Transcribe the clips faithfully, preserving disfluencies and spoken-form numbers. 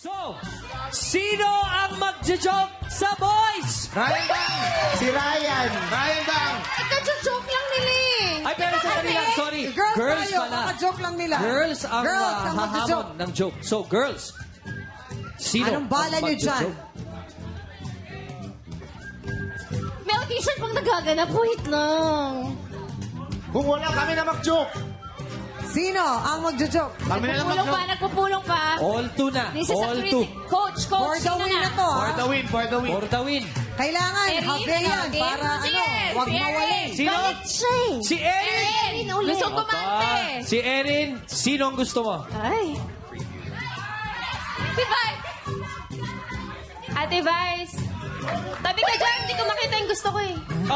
So, sino ang magjo-joke sa boys? Ryan Bang! Si Ryan! Ryan Bang! Ika-joke lang nila eh. Ay, pero sa kanila, sorry. Girls, Girls tayo, pala. kaka-joke lang nila. Girls ang Girls uh, ang hahamon magjo-joke. ng joke. So, girls, sino Anong bala ang nyo dyan? magjo-joke? May audition pang nagaganap. Wait lang. Kung wala kami na mag-joke. Sino ang magjo-joke? Kami na lang Nagpupulong pa, mag-joke. nagpupulong pa. All two na. This is All security. two. Coach, For coach, the sino win na? na to, For ha? the win, for the win. For the win. Kailangan, Erin, half day yan. ano, Para Sige, ano, wag si mawali. Erin. Sino? Galit siya eh. Si Erin! Erin ulit. Gusto kumante. Ah, si Erin, sino ang gusto mo? Ay. Si Vice. Ate Vice. Tabi ka dyan, hindi ko makita yung gusto ko eh.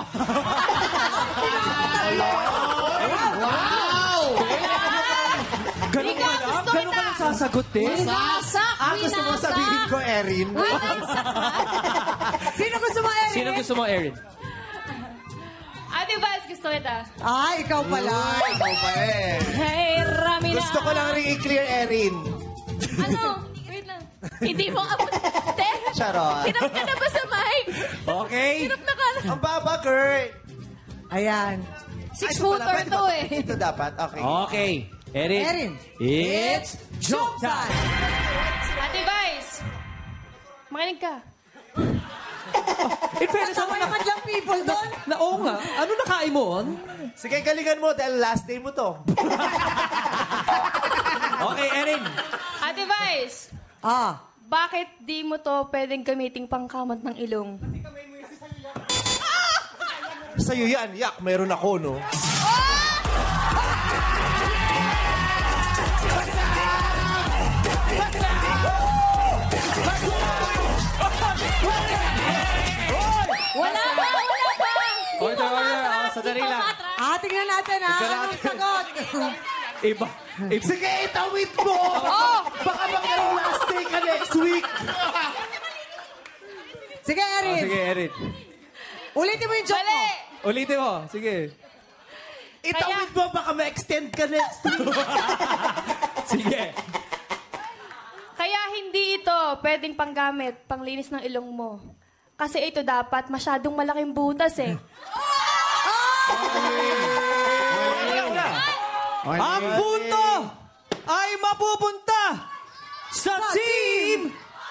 Ganun Ikaw, ka lang? gusto Ganun ka kita. lang sasagutin? Winasak, Ah, gusto mo winasak. sabihin ko, Erin? Winasak. Sino gusto mo, Erin? Sino gusto mo, Erin? Ate Vice, gusto kita. Ah, ikaw pala. Ay, ikaw pa eh. Hey, Rami na. Gusto ko lang rin i-clear, Erin. Ano? Wait lang. Hindi mo abot. Te, Charot. hirap ka na ba sa mic? Okay. Hirap na ka na. Ang baba, Kurt. Ayan. Six-footer to eh. Ito dapat, okay. Okay. Erin. Erin. It's joke time. Ate Vice, makinig ka. In fairness, ano na, Naman lang people doon. na oo nga. Ano nakain mo on? Sige, galingan mo dahil last day mo to. Okay, Erin. Ate Vice, Ah. bakit di mo to pwedeng gamiting pangkamot ng ilong? Sa'yo yan, yak, meron ako, no? Wala pa, wala pa. Order, order. Oh, sandali lang. Ah, tingnan natin, ha? Tingnan Anong natin. sagot? Iba. Iba. Sige, itawid mo! Oh! Baka magkaroon last day ka next week! Sige, Oh, Erin. sige, Erin. Ulitin mo yung joke mo. Mali. Ulitin mo. Sige. Itawid mo, baka ma-extend ka next week! Sige. Kaya hindi ito pwedeng panggamit, panglinis ng ilong mo. Kasi ito dapat masyadong malaking butas eh. Ang punto ay mapupunta sa team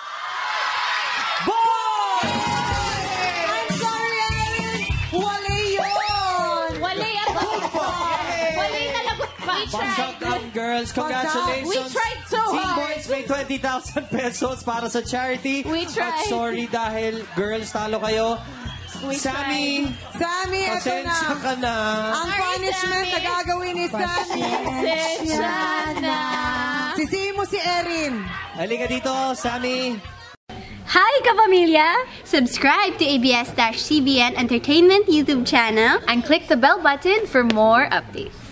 Boy! I'm sorry, Erin. Wali yun. Wali at Wali na lagot pa. We Pasok tried. ang girls. Congratulations. We tried so Team hard. Boys may twenty thousand pesos para sa charity. We tried. At sorry dahil girls talo kayo. We Sammy, Sammy, eto na. pasensya ka na. Ang Sorry, punishment Sammy. na gagawin ni Sammy. Pasensya na. Sisihin mo si Erin. Halika dito, Sammy. Hi, kapamilya! Subscribe to A B S C B N Entertainment YouTube channel and click the bell button for more updates.